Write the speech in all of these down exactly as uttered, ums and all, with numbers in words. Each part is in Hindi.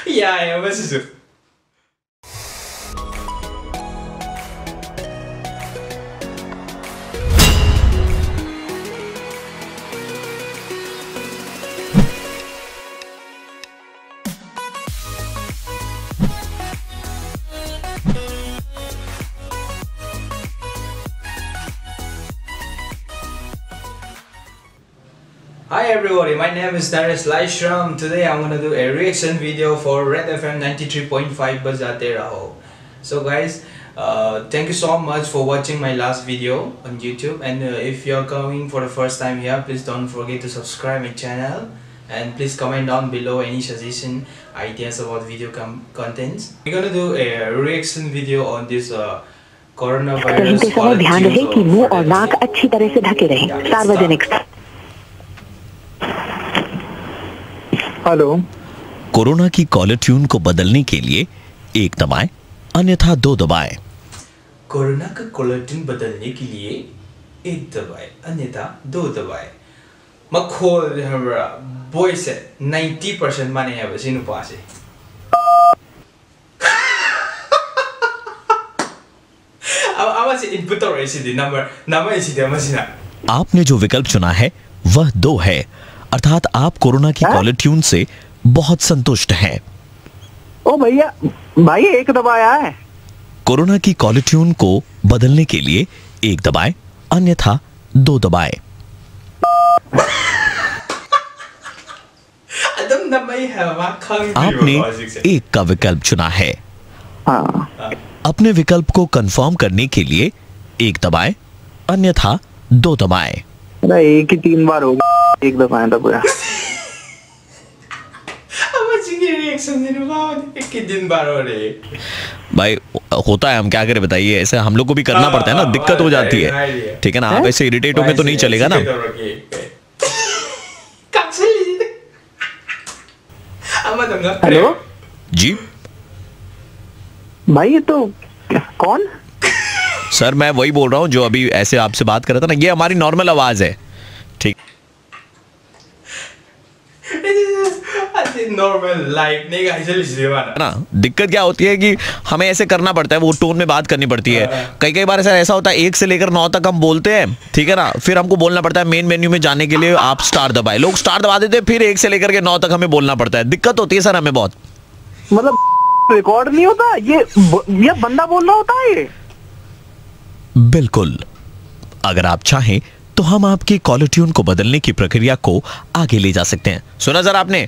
Yeah, yeah, what's this? Hi everybody, my name is Naresh Laishram. Today I'm gonna do a reaction video for Red F M ninety-three point five Bajate Raho. So guys, uh, thank you so much for watching my last video on YouTube, and uh, if you're coming for the first time here, please don't forget to subscribe my channel, and please comment down below any suggestion, ideas about video contents. We're gonna do a reaction video on this uh, coronavirus. ध्यान रहे कि मुंह और नाक अच्छी तरह से ढके रहें। सार्वजनिक हेलो। कोरोना की कॉलर ट्यून को बदलने के लिए एक दबाएं, अन्यथा दो दबाएं। कोरोना का कॉलर ट्यून बदलने के लिए एक दबाएं, अन्यथा दो दबाएं। मखोल हमरा वॉइस है ninety percent माने है बस इनु पासे। अब अब से इनपुट और ऐसी दी नंबर नंबर ऐसी दी मशीना। आपने जो विकल्प चुना है वह दो है, अर्थात आप कोरोना की कॉलर ट्यून से बहुत संतुष्ट हैं। ओ भैया, भाई एक दबाया है। कोरोना की कॉलर ट्यून को बदलने के लिए एक दबाएं, अन्यथा दो दबाएं। आपने एक का विकल्प चुना है। हाँ। अपने विकल्प को कंफर्म करने के लिए एक दबाएं, अन्यथा दो दबाएं। एक ही तीन बार हो गया, एक दफा तब गया। दिन बार हो रही भाई होता है, हम क्या करें बताइए, ऐसे हम लोग को भी करना पड़ता है ना, दिक्कत हो जाती है। ठीक है ना, आप ऐसे इरिटेट होंगे तो नहीं चलेगा ना। हेलो जी भाई, ये तो कौन? सर मैं वही बोल रहा हूँ जो अभी ऐसे आपसे बात कर रहा था ना, ये हमारी नॉर्मल आवाज है। ठीक नॉर्मल लाइफ नहीं गाइस ना। दिक्कत क्या होती है कि हमें ऐसे करना पड़ता है, वो टोन में बात करनी पड़ती है। कई कई बार ऐसा ऐसा होता है एक से लेकर नौ तक हम बोलते हैं, ठीक है ना, फिर हमको बोलना पड़ता है मेन मेन्यू में जाने के लिए आप स्टार दबाए। लोग स्टार दबा देते हैं, फिर एक से लेकर के नौ तक हमें बोलना पड़ता है। दिक्कत होती है सर हमें बहुत। मतलब रिकॉर्ड नहीं होता ये, ये बंदा बोल रहा होता है ये। बिल्कुल, अगर आप चाहें तो हम आपकी कॉलर ट्यून को बदलने की प्रक्रिया को आगे ले जा सकते हैं। सुना सर आपने?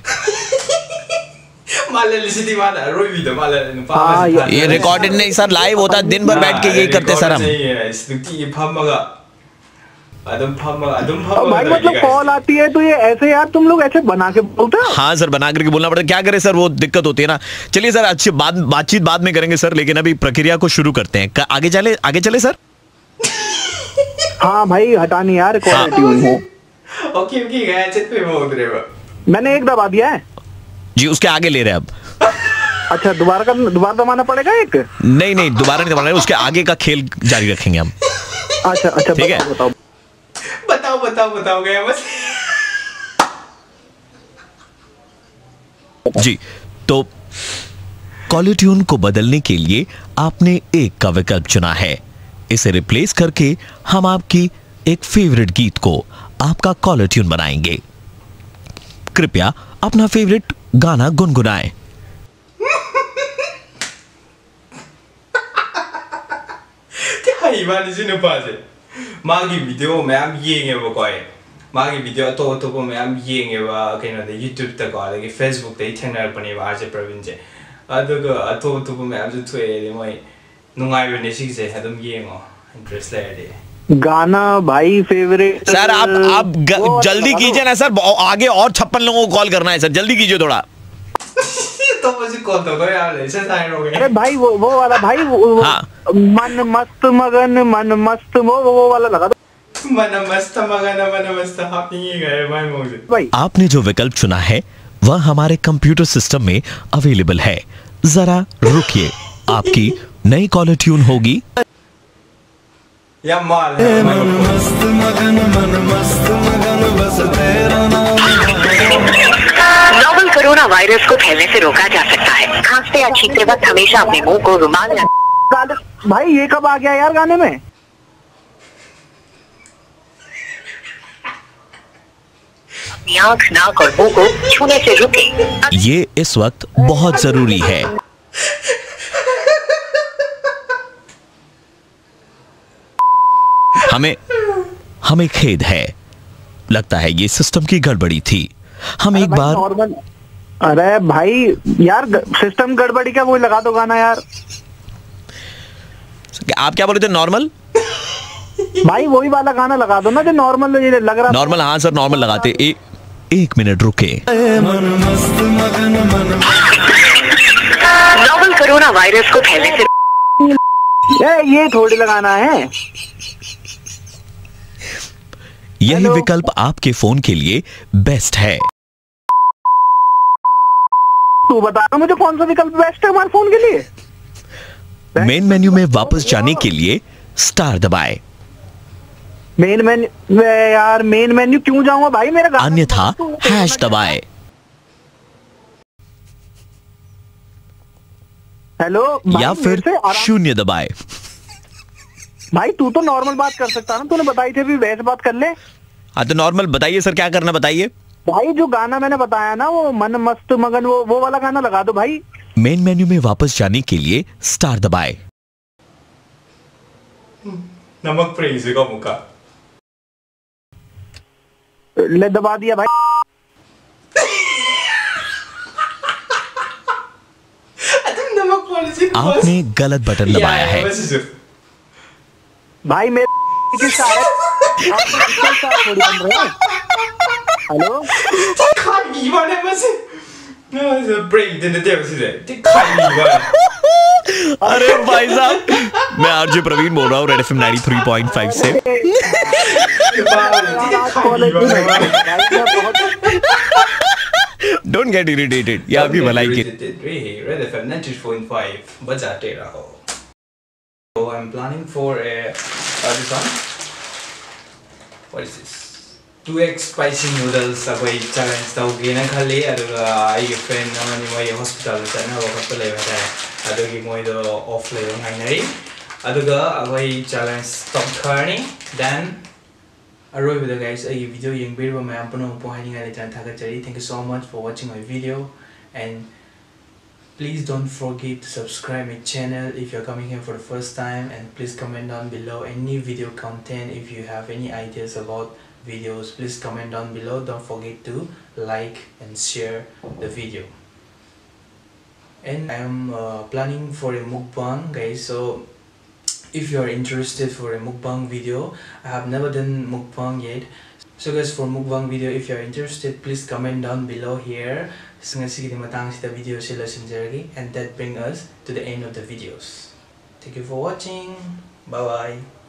हाँ, ये रिकॉर्डेड नहीं सर, लाइव होता है, दिन भर बैठ के यही करते सर हम। भाई मतलब कॉल आती है तो ये ऐसे यार तुम लोग ऐसे बना के बोलते हो? हाँ सर, बना करके बोलना पड़ता है, क्या करें सर, वो दिक्कत होती है ना। चलिए सर, अच्छी बात बातचीत बाद में करेंगे सर, लेकिन अभी प्रक्रिया को शुरू करते हैं। आगे चले आगे चले सर। हाँ भाई, हटानी यार कॉलर ट्यून है। ओके ओके गया चेक पे बोल रहे हो। मैंने एक दबा दिया है जी, उसके आगे ले रहे हैं अब। अच्छा, दोबारा का दोबारा दबाना पड़ेगा एक? नहीं नहीं, दोबारा नहीं दबाना है, उसके आगे का खेल जारी रखेंगे हम। अच्छा अच्छा, ठीक है, बताओ बताओ बताओ बताओ गया बस। जी, तो कॉलर ट्यून को बदलने के लिए आपने एक का विकल्प चुना है। इसे रिप्लेस करके हम आपकी एक फेवरेट गीत को आपका कॉलर ट्यून बनाएंगे। कृपया अपना फेवरेट गाना गुनगुनाएं। मागी वीडियो मैम येंगेबको आइ मागी वीडियो तो तो को मैम येंगेबा कइनोदे YouTube तको आदि Facebook तै थेंगनारपने आरजे प्रवीण जे अदुगा अतो तो को मैम जो थोए मोय नुंगाइबने सिगसे अदुम येंगो इंटरेस्ट लेदे। गाना भाई फेवरेट सर आप आप जल्दी कीजिए ना सर, आगे और छप्पन लोगों को कॉल करना है सर, जल्दी कीजिए थोड़ा। तो मुझे कॉल तो कोई यार ऐसे टाइम हो गया। अरे भाई वो वो वाला भाई वो, हाँ। मन मस्त मगन मन मस्त वो वो वाला लगा दो। मन मस्त मगन मन मस्त आप नहीं गए भाई मुझे। भाई आपने जो विकल्प चुना है वह हमारे कंप्यूटर सिस्टम में अवेलेबल है। जरा रुकिए, आपकी नई कॉलर ट्यून होगी। या माल मन मस्त मगन मन मस्त मगन बस तेरा नाम। नोवेल कोरोना कोरोना वायरस को फैलने से रोका जा सकता है। खांसते या छींकते वक्त हमेशा अपने मुंह को रुमाल या गाने- भाई ये कब आ गया यार गाने में? अपनी आँख, नाक और मुंह को छूने से रुके। ये इस वक्त बहुत जरूरी है। हमें हमें खेद है, लगता है ये सिस्टम की गड़बड़ी थी। हम एक बार नॉर्मल। अरे भाई यार सिस्टम गड़बड़ी का वो लगा दो गाना यार। आप क्या बोल रहे थे? नॉर्मल भाई वही वाला गाना लगा दो ना जो नॉर्मल लग रहा। नॉर्मल हाँ सर नॉर्मल लगाते। ए, एक मिनट रुके। मन मस्त मगन मन नोवल कोरोना वायरस को फैलने से ए, ये थोड़ी लगाना है। यही हेलो। विकल्प आपके फोन के लिए बेस्ट है। तू बता मुझे कौन सा विकल्प बेस्ट है हमारे फोन के लिए। मेन मेन्यू में वापस जाने के लिए स्टार दबाएं, मेन मेन्यू यार मेन मेन्यू क्यों जाऊंगा भाई मेरा गाना- अन्यथा हैश दबाएं। हेलो भाई, या मेरे फिर से आराम- शून्य दबाएं। भाई तू तो नॉर्मल बात कर सकता ना, तूने बताई थी भी वैसे बात कर ले। हाँ तो नॉर्मल बताइए सर, क्या करना बताइए। भाई जो गाना मैंने बताया ना वो मन मस्त मगन वो वो वाला गाना लगा दो भाई। मेन मेन्यू में वापस जाने के लिए स्टार दबाएं। नमक प्रेज का मुका ले दबा दिया भाई। नमक पॉलिसी आपने गलत बटन दबाया है। भाई मेरे के साथ आप तो किसके साथ थोड़ी बन रहे हैं। हेलो खाली वाले बस ब्रेक देने दे बस इधर खाली वाले। अरे भाई साहब, मैं आरजे प्रवीण बोल रहा हूँ Red FM ninety three point five से। डोंट गेट इरिटेटेड, ये आपकी भलाई के। Red FM ninety three point five बजाते रहो। So I'm planning for a uh, this one. What is this? two x spicy noodles. अभी challenge था वो गेना खा ले अदुगा आई friend नमनी मोई hospital चलना वो कब ले बैठा है अदुगी मोई दो off ले वो नहीं नहीं अदुगा अभी challenge stop करनी then अरोई बिदा guys आई video yang biru मैं अपनों पहुँचने वाले जान था कर चली. Thank you so much for watching my video and please don't forget to subscribe my channel if you're coming here for the first time, and please comment down below any video content. If you have any ideas about videos, please comment down below. Don't forget to like and share the video. And I am uh, planning for a mukbang guys, so if you are interested for a mukbang video, I have never done mukbang yet. So guys, for mukbang video, if you are interested, please comment down below here. Video and that brings us to the end of the videos. Thank you for watching. Bye bye.